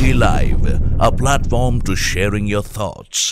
Citylive, a platform to sharing your thoughts.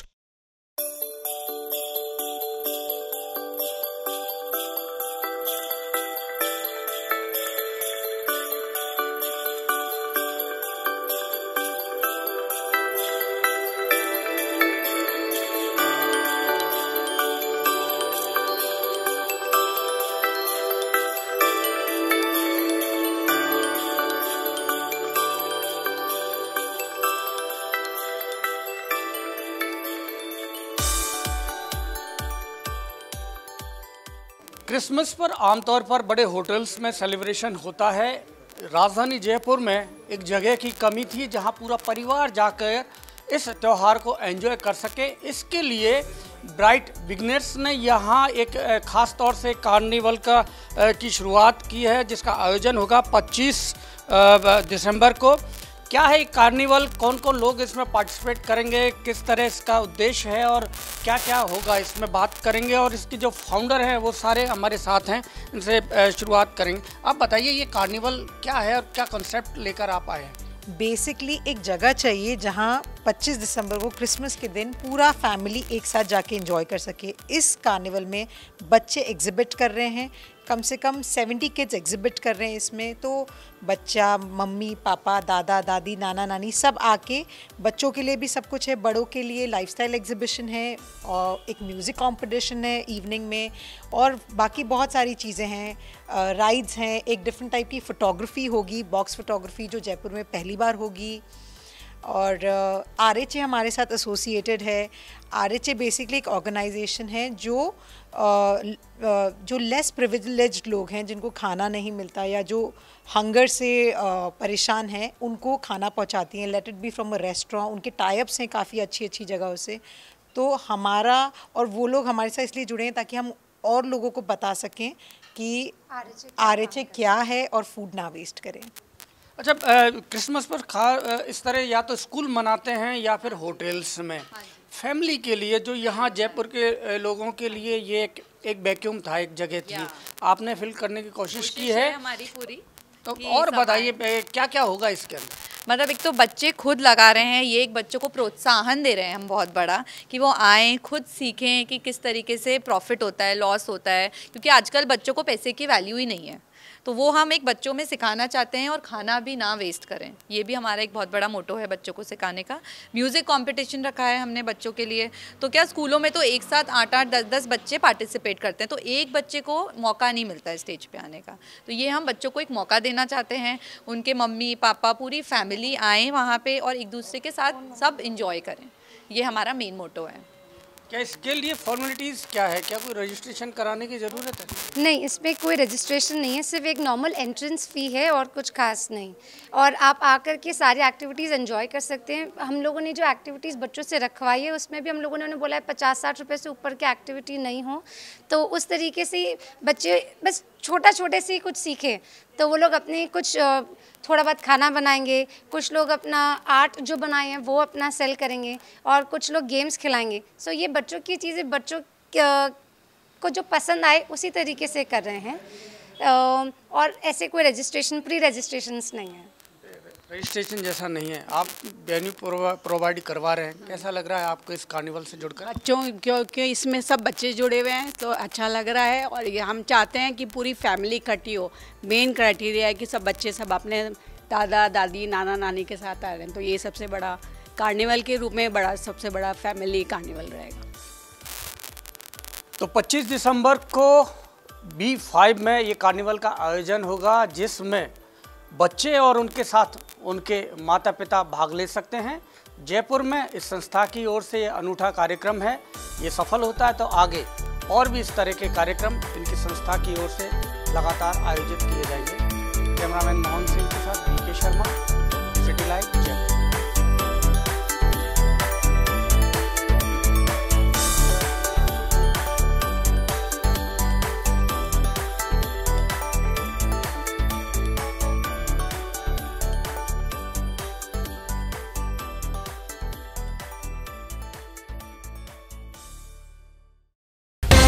Christmas पर आमतौर पर बड़े होटल्स में सेलिब्रेशन होता है। राजधानी जयपुर में एक जगह की कमी थी जहां पूरा परिवार जाकर इस त्यौहार को एंजॉय कर सके। इसके लिए ब्राइट बिगनर्स ने यहां एक ख़ास तौर से कार्निवल की शुरुआत की है, जिसका आयोजन होगा 25 दिसंबर को। क्या है कार्निवल, कौन कौन लोग इसमें पार्टिसिपेट करेंगे, किस तरह इसका उद्देश्य है और क्या क्या होगा, इसमें बात करेंगे। और इसके जो फाउंडर हैं वो सारे हमारे साथ हैं, इनसे शुरुआत करेंगे। आप बताइए ये कार्निवल क्या है और क्या कॉन्सेप्ट लेकर आप आए हैं? बेसिकली एक जगह चाहिए जहां 25 दिसंबर को क्रिसमस के दिन पूरा फैमिली एक साथ जाके एंजॉय कर सके। इस कार्निवल में बच्चे एग्जिबिट कर रहे हैं, कम से कम 70 किड्स एग्जिबिट कर रहे हैं इसमें। तो बच्चा, मम्मी पापा, दादा दादी, नाना नानी सब आके, बच्चों के लिए भी सब कुछ है, बड़ों के लिए लाइफस्टाइल एग्जिबिशन है और एक म्यूज़िक कंपटीशन है इवनिंग में, और बाकी बहुत सारी चीज़ें हैं, राइड्स हैं, एक डिफरेंट टाइप की फ़ोटोग्राफी होगी, बॉक्स फ़ोटोग्राफी जो जयपुर में पहली बार होगी। और RHA हमारे साथ एसोसिएटेड है। RHA बेसिकली एक ऑर्गेनाइजेशन है जो लेस प्रिविलेज्ड लोग हैं, जिनको खाना नहीं मिलता या जो हंगर से परेशान हैं, उनको खाना पहुंचाती हैं। Let it be from a restaurant, उनके टाइप्स हैं काफ़ी अच्छी अच्छी जगहों से। तो हमारा और वो लोग हमारे साथ इसलिए जुड़े हैं ताकि हम और लोगों को बता सकें कि RHA क्या है और फूड ना वेस्ट करें। अच्छा, क्रिसमस पर इस तरह या तो स्कूल मनाते हैं या फिर होटल्स में। फैमिली के लिए जो यहाँ जयपुर के लोगों के लिए ये एक वैक्यूम था, एक जगह थी, आपने फिल करने की कोशिश की है हमारी पूरी। तो और बताइए क्या क्या होगा इसके अंदर? मतलब एक तो बच्चे खुद लगा रहे हैं, ये एक बच्चों को प्रोत्साहन दे रहे हैं हम बहुत बड़ा, कि वो आएँ, खुद सीखें कि किस तरीके से प्रॉफिट होता है, लॉस होता है, क्योंकि आजकल बच्चों को पैसे की वैल्यू ही नहीं है। तो वो हम एक बच्चों में सिखाना चाहते हैं, और खाना भी ना वेस्ट करें, ये भी हमारा एक बहुत बड़ा मोटो है बच्चों को सिखाने का। म्यूज़िक कंपटीशन रखा है हमने बच्चों के लिए। तो क्या स्कूलों में तो एक साथ 8-8, 10-10 बच्चे पार्टिसिपेट करते हैं, तो एक बच्चे को मौका नहीं मिलता है स्टेज पे आने का। तो ये हम बच्चों को एक मौका देना चाहते हैं, उनके मम्मी पापा पूरी फैमिली आएँ वहाँ पर और एक दूसरे के साथ सब इंजॉय करें, ये हमारा मेन मोटो है। क्या इसके लिए फॉर्मेलिटीज़ क्या है? क्या कोई रजिस्ट्रेशन कराने की ज़रूरत है? नहीं, इसमें कोई रजिस्ट्रेशन नहीं है, सिर्फ एक नॉर्मल एंट्रेंस फ़ी है और कुछ खास नहीं। और आप आकर के सारी एक्टिविटीज़ एंजॉय कर सकते हैं। हम लोगों ने जो एक्टिविटीज़ बच्चों से रखवाई है उसमें भी हम लोगों ने उन्हें बोला है 50-60 रुपये से ऊपर की एक्टिविटी नहीं हो। तो उस तरीके से बच्चे बस छोटे से ही कुछ सीखें। तो वो लोग अपने कुछ थोड़ा बहुत खाना बनाएंगे, कुछ लोग अपना आर्ट जो बनाए हैं वो अपना सेल करेंगे, और कुछ लोग गेम्स खिलाएंगे। सो ये बच्चों की चीज़ें बच्चों को जो पसंद आए उसी तरीके से कर रहे हैं। और ऐसे कोई प्री रजिस्ट्रेशंस नहीं है। रजिस्ट्रेशन जैसा नहीं है, आप वेन्यू प्रोवाइड करवा रहे हैं। कैसा लग रहा है आपको इस कार्निवल से जुड़कर? बच्चों, क्योंकि इसमें सब बच्चे जुड़े हुए हैं तो अच्छा लग रहा है, और ये हम चाहते हैं कि पूरी फैमिली इकट्ठी हो। मेन क्राइटेरिया है कि सब बच्चे सब अपने दादा दादी, नाना नानी के साथ आ रहे हैं, तो ये सबसे बड़ा कार्निवल के रूप में सबसे बड़ा फैमिली कार्निवल रहेगा। तो 25 दिसंबर को B5 में ये कार्निवल का आयोजन होगा, जिसमें बच्चे और उनके साथ उनके माता पिता भाग ले सकते हैं। जयपुर में इस संस्था की ओर से ये अनूठा कार्यक्रम है। ये सफल होता है तो आगे और भी इस तरह के कार्यक्रम इनकी संस्था की ओर से लगातार आयोजित किए जाएंगे। कैमरामैन मोहन सिंह के साथ VK Sharma, city live, Jaipur.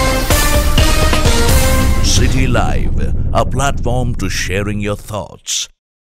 Citylive, a platform to sharing your thoughts.